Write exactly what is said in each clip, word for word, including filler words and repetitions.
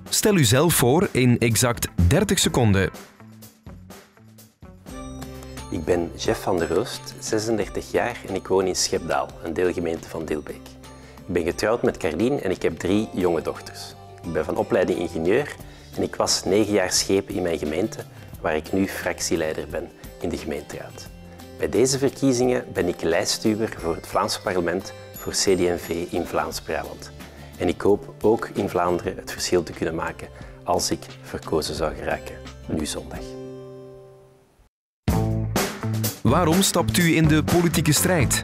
Stel u zelf voor in exact dertig seconden. Ik ben Jeff van der Roost, zesendertig jaar en ik woon in Schepdaal, een deelgemeente van Dilbeek. Ik ben getrouwd met Carlien en ik heb drie jonge dochters. Ik ben van opleiding ingenieur en ik was negen jaar schepen in mijn gemeente, waar ik nu fractieleider ben in de gemeenteraad. Bij deze verkiezingen ben ik lijstduwer voor het Vlaams parlement voor C D en V in Vlaams-Brabant. En ik hoop ook in Vlaanderen het verschil te kunnen maken als ik verkozen zou geraken, nu zondag. Waarom stapt u in de politieke strijd?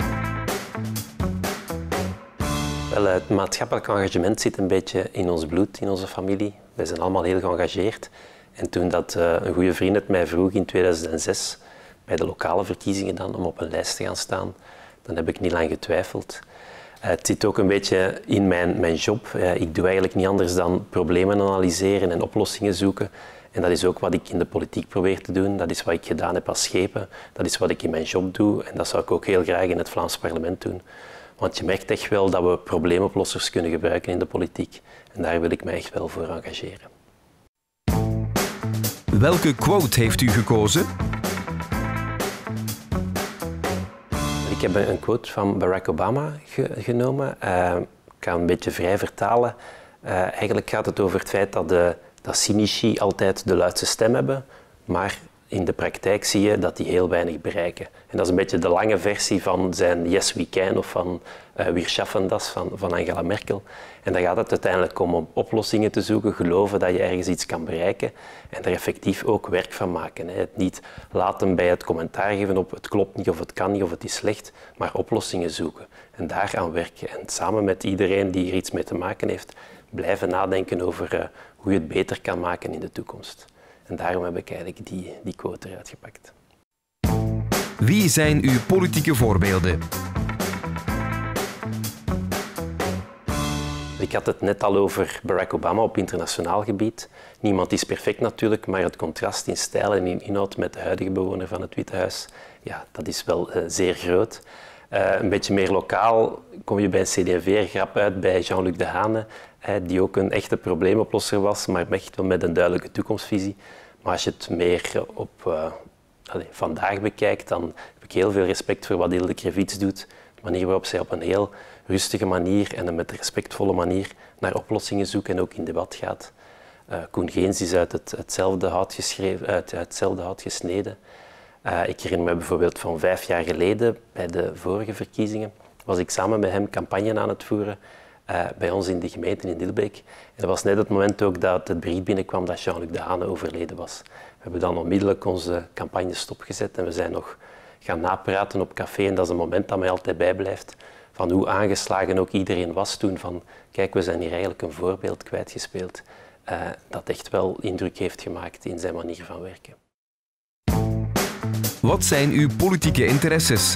Wel, het maatschappelijk engagement zit een beetje in ons bloed, in onze familie. Wij zijn allemaal heel geëngageerd. En toen dat, uh, een goede vriend het mij vroeg in tweeduizend zes, bij de lokale verkiezingen dan, om op een lijst te gaan staan, dan heb ik niet lang getwijfeld. Uh, het zit ook een beetje in mijn, mijn job. Uh, ik doe eigenlijk niet anders dan problemen analyseren en oplossingen zoeken. En dat is ook wat ik in de politiek probeer te doen. Dat is wat ik gedaan heb als schepen. Dat is wat ik in mijn job doe. En dat zou ik ook heel graag in het Vlaams parlement doen. Want je merkt echt wel dat we probleemoplossers kunnen gebruiken in de politiek. En daar wil ik mij echt wel voor engageren. Welke quote heeft u gekozen? Ik heb een quote van Barack Obama ge genomen. Uh, ik ga een beetje vrij vertalen. Uh, eigenlijk gaat het over het feit dat, de, dat cynici altijd de luidste stem hebben, maar in de praktijk zie je dat die heel weinig bereiken. En dat is een beetje de lange versie van zijn Yes We Can of van uh, Wir schaffen das van, van Angela Merkel. En dan gaat het uiteindelijk om, om oplossingen te zoeken, geloven dat je ergens iets kan bereiken en er effectief ook werk van maken. Hè. Het niet laten bij het commentaar geven op het klopt niet of het kan niet of het is slecht, maar oplossingen zoeken en daaraan werken. En samen met iedereen die er iets mee te maken heeft, blijven nadenken over uh, hoe je het beter kan maken in de toekomst. En daarom heb ik eigenlijk die, die quote eruit gepakt. Wie zijn uw politieke voorbeelden? Ik had het net al over Barack Obama op internationaal gebied. Niemand is perfect natuurlijk, maar het contrast in stijl en in inhoud met de huidige bewoner van het Witte Huis, ja, dat is wel uh, zeer groot. Uh, een beetje meer lokaal kom je bij een C D en V-grap uit bij Jean-Luc Dehaene, uh, die ook een echte probleemoplosser was, maar echt wel met een duidelijke toekomstvisie. Maar als je het meer op uh, allez, vandaag bekijkt, dan heb ik heel veel respect voor wat Hilde Krevits doet. De manier waarop zij op een heel rustige manier en een met respectvolle manier naar oplossingen zoekt en ook in debat gaat. Uh, Koen Geens is uit het, hetzelfde hout geschreven, uit, uit hetzelfde hout gesneden. Uh, ik herinner me bijvoorbeeld van vijf jaar geleden, bij de vorige verkiezingen, was ik samen met hem campagne aan het voeren uh, bij ons in de gemeente in Dilbeek. En dat was net het moment ook dat het bericht binnenkwam dat Jean-Luc Dehaene overleden was. We hebben dan onmiddellijk onze campagne stopgezet en we zijn nog gaan napraten op café. En dat is een moment dat mij altijd bijblijft van hoe aangeslagen ook iedereen was toen. Van kijk, we zijn hier eigenlijk een voorbeeld kwijtgespeeld uh, dat echt wel indruk heeft gemaakt in zijn manier van werken. Wat zijn uw politieke interesses?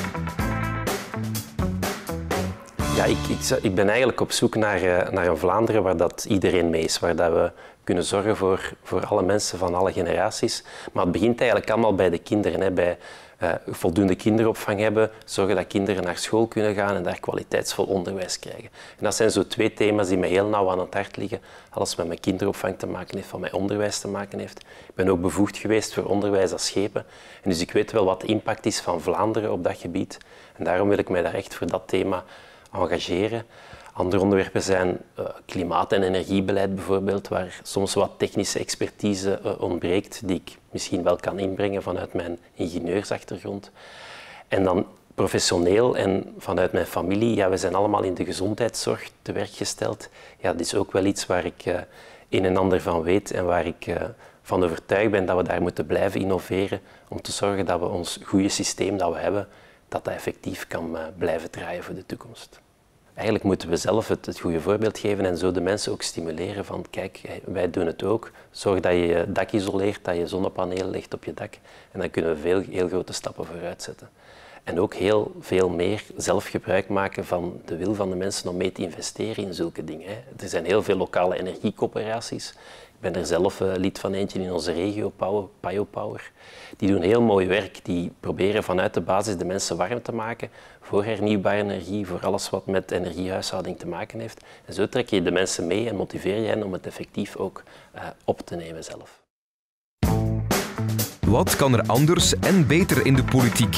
Ja, ik, ik, ik ben eigenlijk op zoek naar, uh, naar een Vlaanderen waar dat iedereen mee is, waar dat we kunnen zorgen voor, voor alle mensen van alle generaties. Maar het begint eigenlijk allemaal bij de kinderen, hè, bij uh, voldoende kinderopvang hebben, zorgen dat kinderen naar school kunnen gaan en daar kwaliteitsvol onderwijs krijgen. En dat zijn zo twee thema's die mij heel nauw aan het hart liggen. Alles wat met kinderopvang te maken heeft, wat met onderwijs te maken heeft. Ik ben ook bevoegd geweest voor onderwijs als schepen. En dus ik weet wel wat de impact is van Vlaanderen op dat gebied. En daarom wil ik mij daar echt voor dat thema engageren. Andere onderwerpen zijn uh, klimaat- en energiebeleid bijvoorbeeld, waar soms wat technische expertise uh, ontbreekt, die ik misschien wel kan inbrengen vanuit mijn ingenieursachtergrond. En dan professioneel en vanuit mijn familie, ja, we zijn allemaal in de gezondheidszorg te werk gesteld. Ja, dat is ook wel iets waar ik uh, een en ander van weet en waar ik uh, van overtuigd ben dat we daar moeten blijven innoveren om te zorgen dat we ons goede systeem dat we hebben, dat dat effectief kan uh, blijven draaien voor de toekomst. Eigenlijk moeten we zelf het, het goede voorbeeld geven en zo de mensen ook stimuleren van kijk, wij doen het ook. Zorg dat je je dak isoleert, dat je zonnepanelen legt op je dak en dan kunnen we veel heel grote stappen vooruit zetten. En ook heel veel meer zelf gebruik maken van de wil van de mensen om mee te investeren in zulke dingen. Hè. Er zijn heel veel lokale energiecoöperaties. Ik ben er zelf uh, lid van eentje in onze regio, Payo Power. Die doen heel mooi werk. Die proberen vanuit de basis de mensen warm te maken voor hernieuwbare energie, voor alles wat met energiehuishouding te maken heeft. En zo trek je de mensen mee en motiveer je hen om het effectief ook uh, op te nemen zelf. Wat kan er anders en beter in de politiek?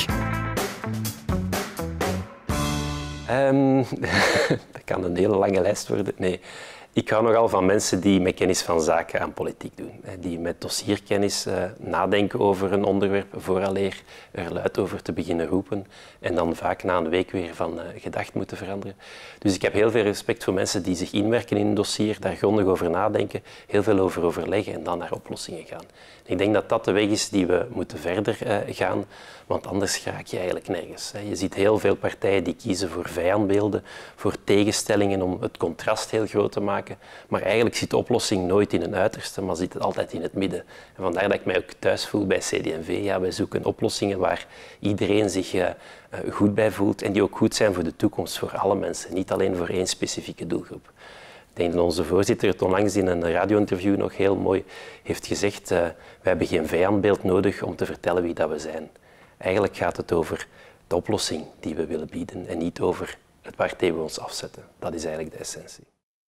Um, dat kan een hele lange lijst worden. Nee. Ik hou nogal van mensen die met kennis van zaken aan politiek doen. Die met dossierkennis uh, nadenken over een onderwerp vooraleer er luid over te beginnen roepen en dan vaak na een week weer van uh, gedacht moeten veranderen. Dus ik heb heel veel respect voor mensen die zich inwerken in een dossier, daar grondig over nadenken, heel veel over overleggen en dan naar oplossingen gaan. Ik denk dat dat de weg is die we moeten verder uh, gaan, want anders raak je eigenlijk nergens. Je ziet heel veel partijen die kiezen voor vijandbeelden, voor tegenstellingen om het contrast heel groot te maken. Maar eigenlijk zit de oplossing nooit in een uiterste, maar zit het altijd in het midden. En vandaar dat ik mij ook thuis voel bij C D en V. Ja, wij zoeken oplossingen waar iedereen zich uh, goed bij voelt en die ook goed zijn voor de toekomst, voor alle mensen, niet alleen voor één specifieke doelgroep. Ik denk dat onze voorzitter het onlangs in een radio-interview nog heel mooi heeft gezegd. Uh, wij hebben geen vijandbeeld nodig om te vertellen wie dat we zijn. Eigenlijk gaat het over de oplossing die we willen bieden en niet over het waartegen we ons afzetten. Dat is eigenlijk de essentie.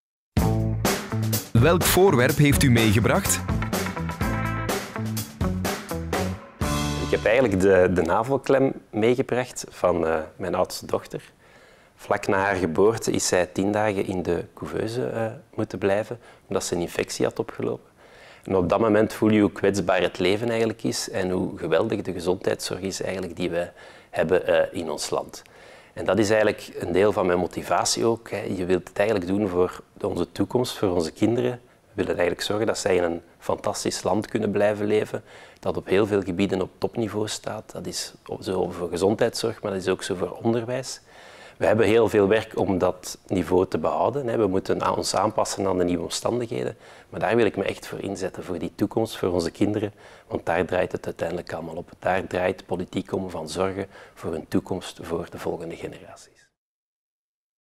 Welk voorwerp heeft u meegebracht? Ik heb eigenlijk de, de navelklem meegebracht van uh, mijn oudste dochter. Vlak na haar geboorte is zij tien dagen in de couveuse uh, moeten blijven, omdat ze een infectie had opgelopen. En op dat moment voel je hoe kwetsbaar het leven eigenlijk is en hoe geweldig de gezondheidszorg is eigenlijk die we hebben uh, in ons land. En dat is eigenlijk een deel van mijn motivatie ook. Hè. Je wilt het eigenlijk doen voor onze toekomst, voor onze kinderen. We willen eigenlijk zorgen dat zij in een fantastisch land kunnen blijven leven, dat op heel veel gebieden op topniveau staat. Dat is zo voor gezondheidszorg, maar dat is ook zo voor onderwijs. We hebben heel veel werk om dat niveau te behouden. We moeten ons aanpassen aan de nieuwe omstandigheden. Maar daar wil ik me echt voor inzetten, voor die toekomst, voor onze kinderen. Want daar draait het uiteindelijk allemaal op. Daar draait politiek om van zorgen voor een toekomst voor de volgende generaties.